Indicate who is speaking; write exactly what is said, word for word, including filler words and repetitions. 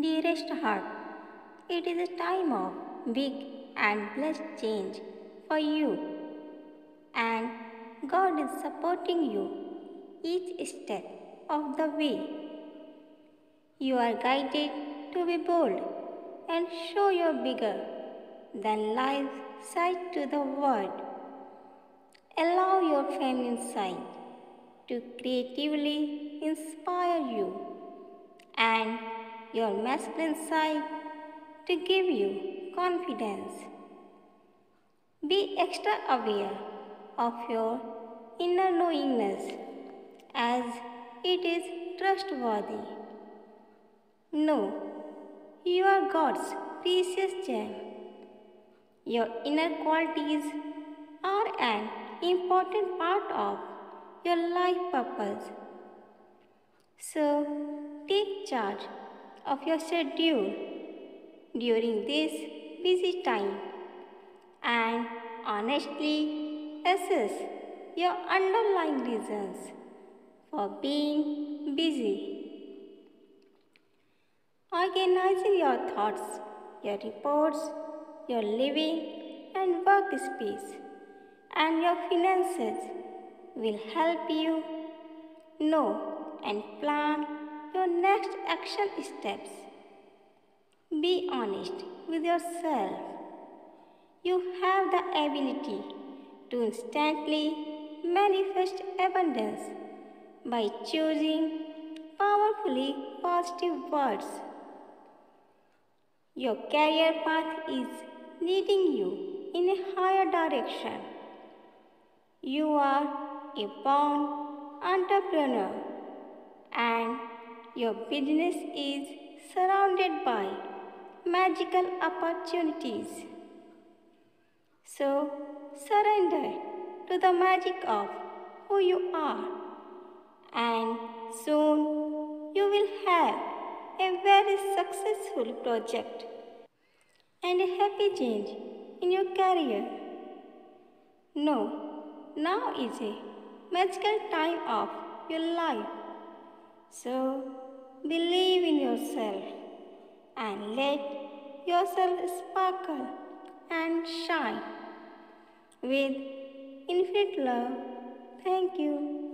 Speaker 1: Dearest heart, it is a time of big and blessed change for you, and God is supporting you each step of the way. You are guided to be bold and show your bigger than life side to the world. Allow your feminine side to creatively inspire you and your masculine side to give you confidence. Be extra aware of your inner knowingness as it is trustworthy. Know you are God's precious gem. Your inner qualities are an important part of your life purpose. So, take charge of your schedule during this busy time and honestly assess your underlying reasons for being busy. Organizing your thoughts, your reports, your living and workspace, and your finances will help you know and plan your next action steps. Be honest with yourself. You have the ability to instantly manifest abundance by choosing powerfully positive words. Your career path is leading you in a higher direction. You are a born entrepreneur and your business is surrounded by magical opportunities. So surrender to the magic of who you are, and soon you will have a very successful project and a happy change in your career. No, now is a magical time of your life. So believe in yourself and let yourself sparkle and shine with infinite love. Thank you.